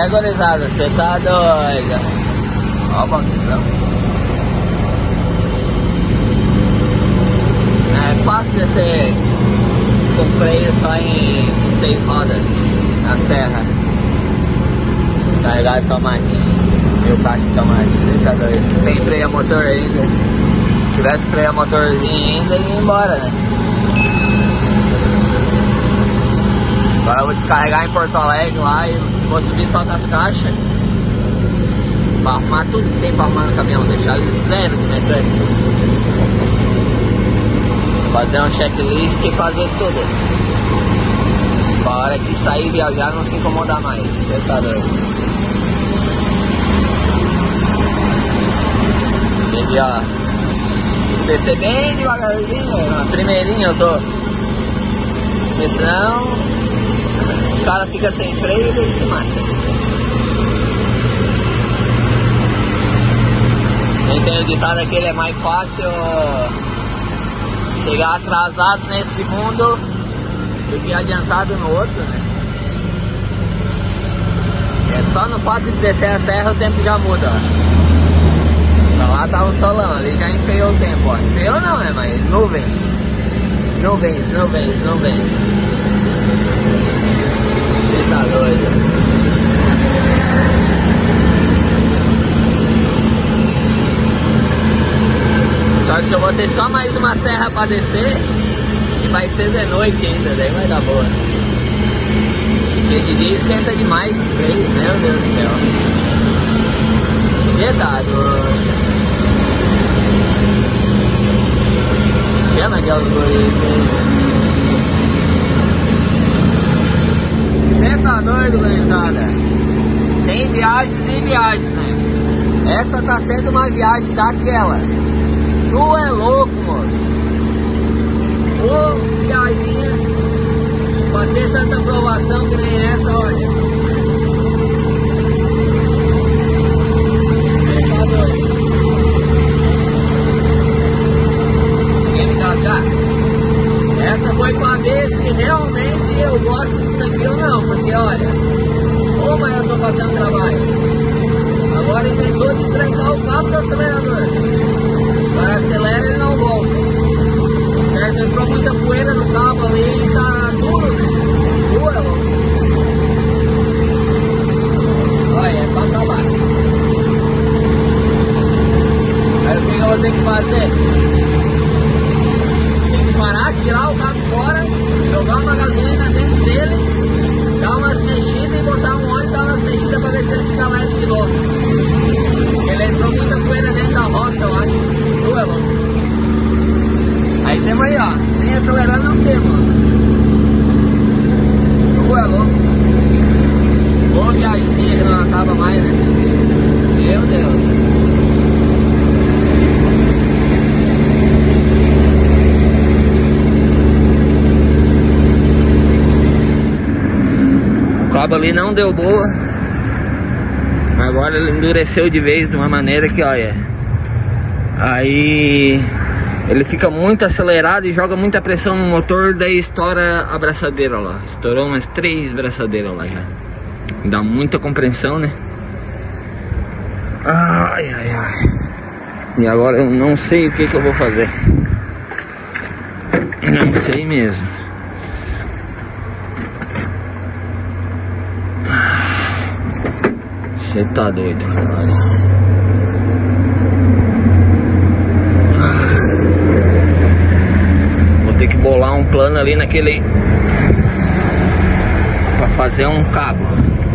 né, gurizada? Você tá doido. Ó o banquinho. É fácil descer com freio só em 6 rodas na serra. Carregar de tomate. Meu caixa de tomate, você tá doido. Sem freio a motor ainda. Se tivesse freio a motorzinho ainda, ia embora, né? Agora eu vou descarregar em Porto Alegre lá e vou subir só com as caixas pra arrumar tudo que tem pra arrumar no caminhão, deixar ele zero de mecânico. Fazer um checklist e fazer tudo. Pra hora que sair viajar não se incomodar mais. Você tá doido. Tem que, ó, descer bem devagarzinho, na primeirinha eu tô. Porque senão o cara fica sem freio e ele se mata. Tem o ditado que ele é mais fácil chegar atrasado nesse mundo do que adiantado no outro, né? É só no fato de descer a serra o tempo já muda, ó. Então lá tá o solão, ali já enfeiou o tempo, ó. Enfeiou não, né? Mas nuvens. Nuvens. Você tá doido. Sorte que eu vou ter só mais uma serra pra descer e vai ser de noite ainda, daí vai dar boa. Porque de dia esquenta demais os freios, meu Deus do céu. Você tá doido. Chama de aos guris. Você tá doido, gurizada? Tem viagens e viagens, né? Essa tá sendo uma viagem daquela. Tu é louco, moço. Ô, viaginha, pra ter tanta aprovação que nem essa, olha. Você tá doido. Quer me casar? Essa foi pra ver se realmente eu gosto disso aqui ou não. Porque, olha, ô, mas eu tô passando trabalho. Agora inventou de trancar o cabo do acelerador. Agora acelera e não volta. Certo? Entrou muita poeira no cabo ali e tá duro, né? Dura, louco. Olha, é pra acabar. Aí o que eu vou ter que fazer? Tem que parar, tirar o cabo fora, jogar uma gasolina dentro dele, dar umas mexidas e botar um óleo e dar umas mexidas pra ver se ele fica mais de novo. Ele entrou muita poeira dentro da roça, eu acho. É louco. Aí temos aí, ó. Nem acelerando não temos. Tu é louco. Boa viagemzinha que não acaba mais, né? Meu Deus. O cabo ali não deu boa. Agora ele endureceu de vez de uma maneira que, olha. Aí ele fica muito acelerado e joga muita pressão no motor, daí estoura a braçadeira lá. Estourou umas 3 braçadeiras lá já. Dá muita compressão, né? Ai. E agora eu não sei o que eu vou fazer. Não sei mesmo. Você tá doido, caralho. Vou ter que bolar um plano ali naquele pra fazer um cabo.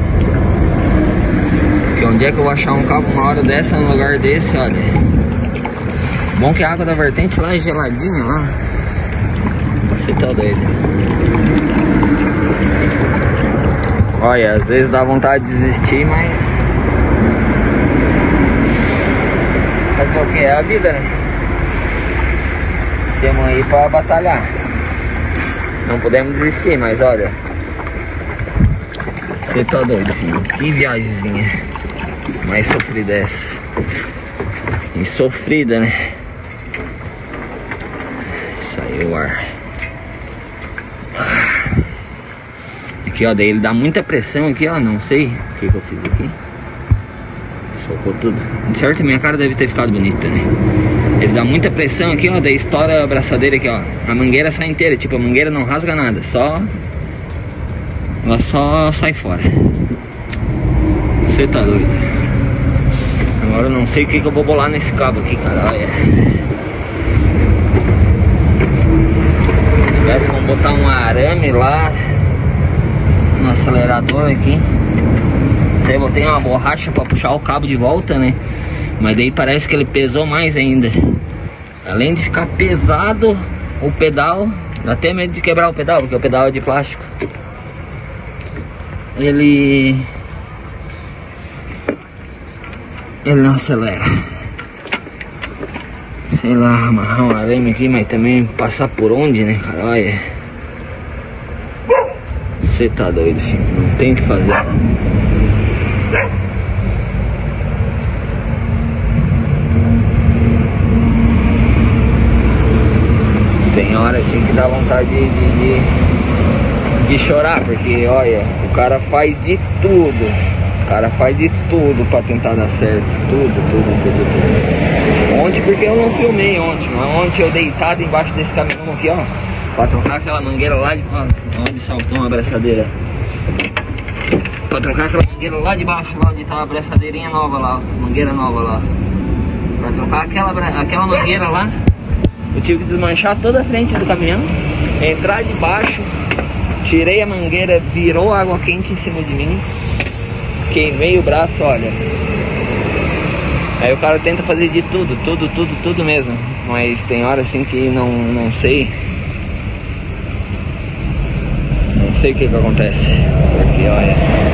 Porque onde é que eu vou achar um cabo uma hora dessa num lugar desse, olha. Bom que a água da vertente lá é geladinha lá. Você tá doido. Olha, às vezes dá vontade de desistir, mas fazer o que? É a vida, né? Temos aí pra batalhar. Não podemos desistir, mas olha. Você tá doido, filho. Que viagemzinha mais sofrida essa. E sofrida, né? Saiu o ar. Aqui, ó, daí ele dá muita pressão aqui, ó, não sei o que eu fiz aqui. Socou tudo. De certo, minha cara deve ter ficado bonita, né? Ele dá muita pressão aqui, ó, daí estoura a abraçadeira aqui, ó. A mangueira sai inteira, tipo, a mangueira não rasga nada, ela só sai fora. Você tá doido. Agora eu não sei o que eu vou bolar nesse cabo aqui, cara, olha. Se tivesse como botar um arame lá no acelerador aqui. Até botei uma borracha pra puxar o cabo de volta, né? Mas daí parece que ele pesou mais ainda. Além de ficar pesado o pedal, dá até medo de quebrar o pedal, porque o pedal é de plástico. Ele não acelera. Sei lá, amarrar um arame aqui, mas também passar por onde, né, cara? Olha. Você tá doido, filho. Não tem o que fazer. Tem hora assim que dá vontade de chorar, porque olha, o cara faz de tudo. O cara faz de tudo pra tentar dar certo. Tudo. Ontem, porque eu não filmei ontem, mas ontem eu deitado embaixo desse caminhão aqui, ó, pra trocar aquela mangueira lá de... Ó, onde saltou uma abraçadeira. Pra trocar aquela mangueira lá de baixo, lá onde tá a abraçadeirinha nova lá, mangueira nova lá. Pra trocar aquela mangueira lá, eu tive que desmanchar toda a frente do caminhão, entrar de baixo, tirei a mangueira, virou água quente em cima de mim, queimei o braço, olha. Aí o cara tenta fazer de tudo mesmo, mas tem hora assim que não sei. Não sei o que acontece. Porque olha.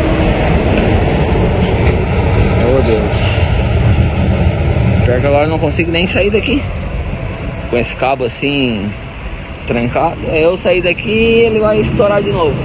Meu Deus. Pior que agora eu não consigo nem sair daqui. Com esse cabo assim trancado. Eu sair daqui e ele vai estourar de novo.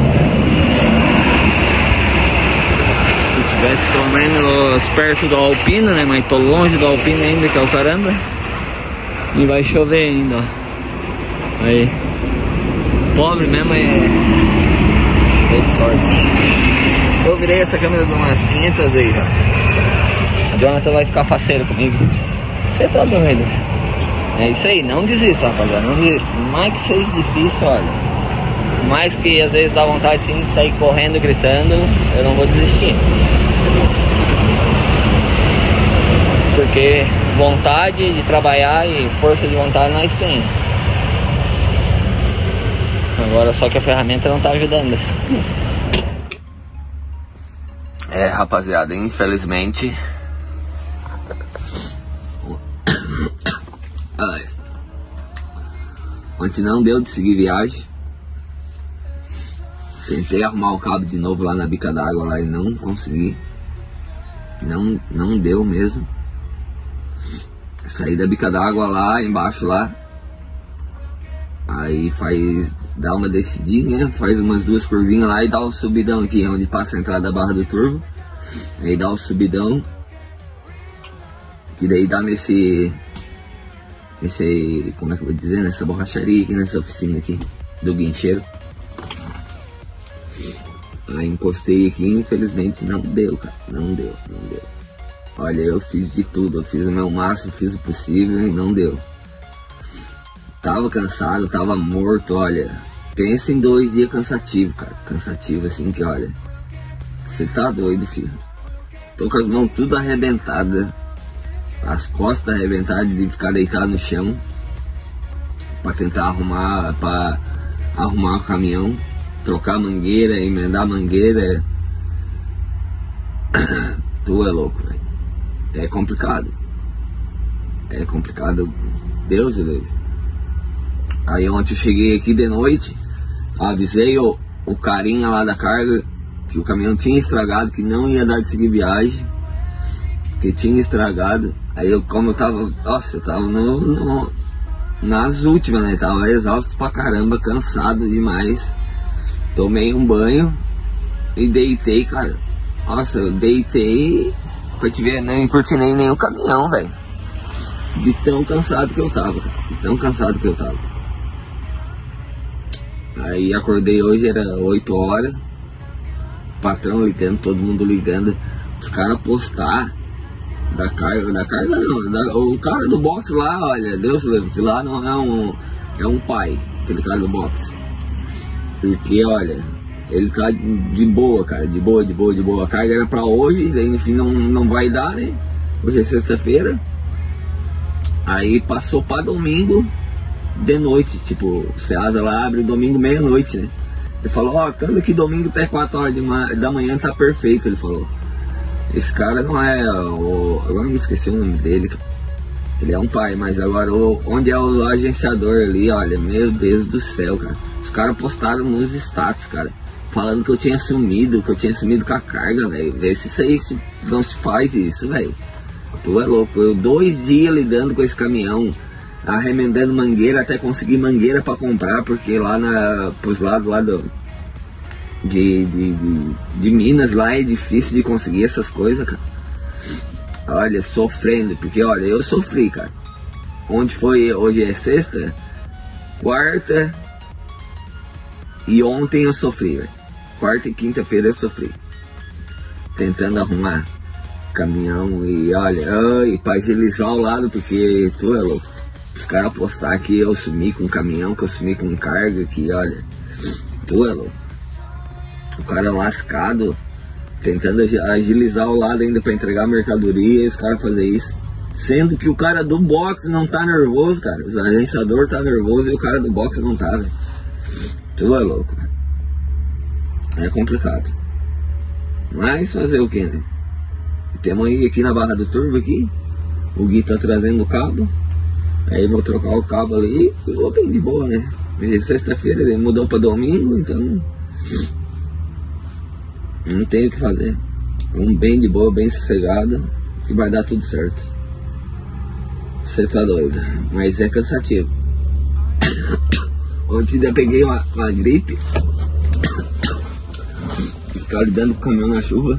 Se tivesse pelo menos perto do Alpina, né? Mas tô longe do Alpina ainda, que é o caramba. E vai chover ainda, ó. Aí. Pobre mesmo é de sorte. Eu virei essa câmera de umas 500 vezes já. A Jonathan vai ficar faceiro comigo. Você tá doido? É isso aí, não desista, rapaziada, não desista. Por mais que seja difícil, olha. Por mais que às vezes dá vontade sim de sair correndo, gritando, eu não vou desistir. Porque vontade de trabalhar e força de vontade nós temos. Agora só que a ferramenta não tá ajudando. É, rapaziada, infelizmente ontem não deu de seguir viagem. Tentei arrumar o cabo de novo lá na bica d'água lá e não consegui. Não deu mesmo. Saí da bica d'água lá embaixo lá. Aí dá uma descidinha, faz umas 2 curvinhas lá e dá o subidão aqui, onde passa a entrada da barra do turbo. Aí dá o subidão, que daí dá nesse, como é que eu vou dizer, nessa borracharia aqui, nessa oficina aqui, do guincheiro. Aí encostei aqui, infelizmente não deu, cara, não deu. Olha, eu fiz de tudo, eu fiz o meu máximo, fiz o possível e não deu. Tava cansado, tava morto, olha. Pensa em 2 dias cansativo, cara. Cansativo assim que, olha. Você tá doido, filho. Tô com as mãos tudo arrebentadas. As costas arrebentadas de ficar deitado no chão. Pra tentar arrumar o caminhão. Trocar a mangueira, emendar a mangueira. Tu é louco, velho. É complicado. É complicado. Deus o livre. Aí ontem eu cheguei aqui de noite, avisei o carinha lá da carga que o caminhão tinha estragado, que não ia dar de seguir viagem, que tinha estragado. Aí como eu tava, nossa, eu tava nas últimas, né, tava exausto pra caramba, cansado demais. Tomei um banho e deitei, cara. Nossa, eu deitei, pra te ver, não importunei nem o caminhão, velho. De tão cansado que eu tava, cara. Aí acordei hoje, era 8 horas, patrão ligando, todo mundo ligando, os caras postar da carga não, o cara do boxe lá, olha, Deus lembra, que lá não é um pai, aquele cara do boxe, porque olha, ele tá de boa, cara, de boa, a carga era pra hoje, daí no fim não vai dar, né, hoje é sexta-feira, aí passou pra domingo de noite, tipo, o Ceasa lá abre domingo meia-noite, né, ele falou, ó, quando que domingo até 4 horas da manhã tá perfeito, ele falou. Esse cara não é agora me esqueci o nome dele. Ele é um pai, mas agora onde é o agenciador ali, olha, meu Deus do céu, cara. Os caras postaram nos status, cara, falando que eu tinha sumido com a carga, velho. Vê se isso aí não se faz isso, velho. Tu é louco. Eu 2 dias lidando com esse caminhão, arremendando mangueira até conseguir mangueira pra comprar, porque lá pros lados lá de Minas lá é difícil de conseguir essas coisas, cara. Olha, sofrendo, porque olha, eu sofri, cara. Hoje é sexta, quarta e ontem eu sofri, velho. Quarta e quinta-feira eu sofri. Tentando arrumar caminhão e olha, pra agilizar o lado, porque tu é louco. Os caras postar que eu sumi com caminhão, que eu sumi com carga, que olha, tu é louco. O cara lascado, tentando agilizar o lado ainda para entregar a mercadoria, e os caras fazer isso. Sendo que o cara do boxe não tá nervoso, cara. O agenciador tá nervoso e o cara do boxe não tá, velho. Tu é louco, velho. É complicado. Mas fazer o que, né? Temos aí aqui na Barra do Turvo aqui. O Gui tá trazendo o cabo. Aí vou trocar o cabo ali e vou bem de boa, né? Hoje é sexta-feira, ele mudou pra domingo, então não tem o que fazer. Vamos bem de boa, bem sossegado, que vai dar tudo certo. Você tá doido, mas é cansativo. Ontem eu peguei uma gripe e ficar lidando com o caminhão na chuva.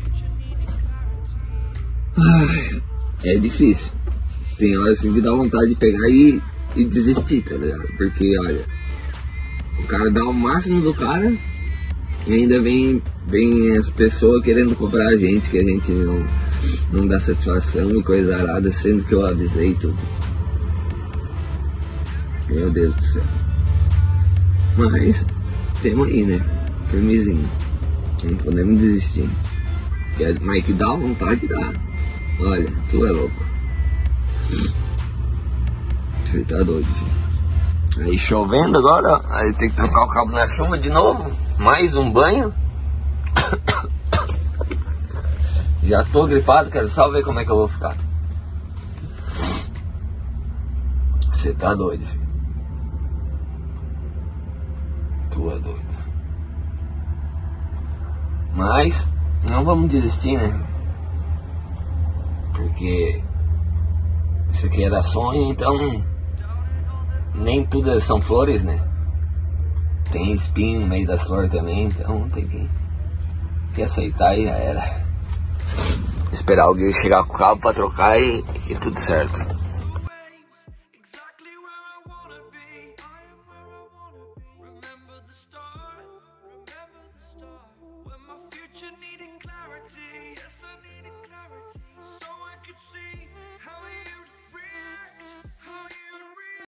Ai, é difícil. Tem horas assim que dá vontade de pegar e desistir, tá ligado? Porque olha, o cara dá o máximo do cara e ainda vem as pessoas querendo cobrar a gente, que a gente não dá satisfação e coisa arada, sendo que eu avisei tudo. Meu Deus do céu. Mas temos aí, né? Firmezinho. Não podemos desistir. Mas que dá vontade, dá. Olha, tu é louco. Você tá doido, filho. Aí chovendo agora, aí tem que trocar o cabo na chuva de novo. Mais um banho. Já tô gripado, quero só ver como é que eu vou ficar. Você tá doido, filho. Tu é doido. Mas não vamos desistir, né? Porque isso aqui era sonho, então nem tudo são flores, né? Tem espinho no meio das flores também, então tem que aceitar e já era. Esperar alguém chegar com o cabo pra trocar e tudo certo. See